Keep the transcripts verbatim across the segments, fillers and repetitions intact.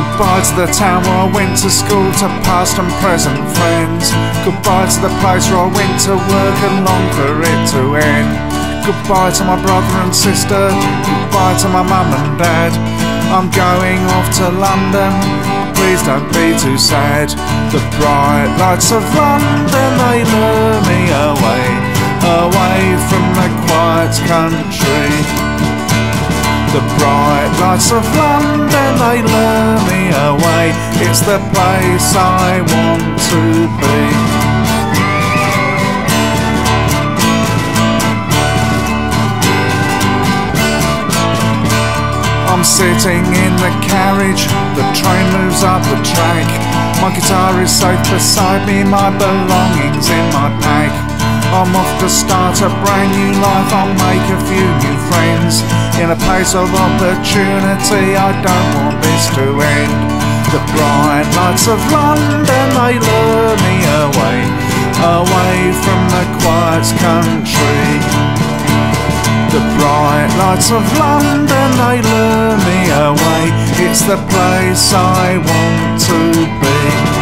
Goodbye to the town where I went to school, to past and present friends. Goodbye to the place where I went to work and long for it to end. Goodbye to my brother and sister, goodbye to my mum and dad. I'm going off to London, please don't be too sad. The bright lights of London, they lure me away, away from the quiet country. The bright lights of London, they lure me away, it's the place I want to be. I'm sitting in the carriage, the train moves up the track. My guitar is safe beside me, my belongings in my pack. I'm off to start a brand new life, I'll make a few new friends. In a place of opportunity, I don't want this to end. The bright lights of London, they lure me away, away from the quiet country. The bright lights of London, they lure me away, it's the place I want to be.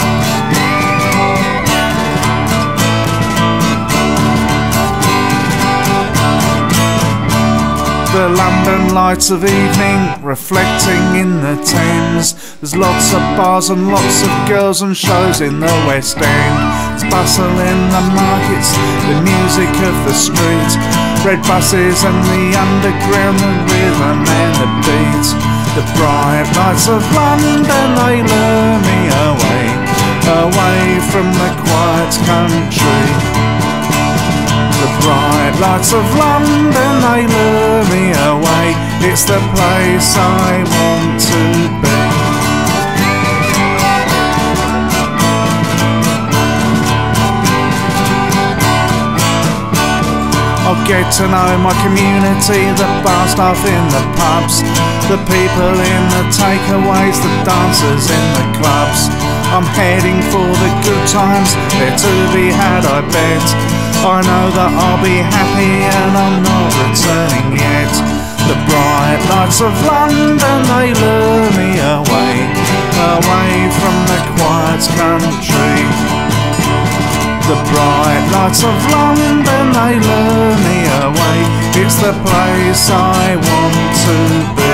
The London lights of evening reflecting in the Thames. There's lots of bars and lots of girls and shows in the West End. There's bustle in the markets, the music of the street, red buses and the underground, the rhythm and the beat. The bright lights of London, they lure me away, away from the quiet country. The bright lights of London, they lure me away, it's the place I want to be. I'll get to know my community, the bar staff in the pubs, the people in the takeaways, the dancers in the clubs. I'm heading for the good times, they're to be had, I bet. I know that I'll be happy and I'm not returning yet. The bright lights of London, they lure me away, away from the quiet country. The bright lights of London, they lure me away, it's the place I want to be.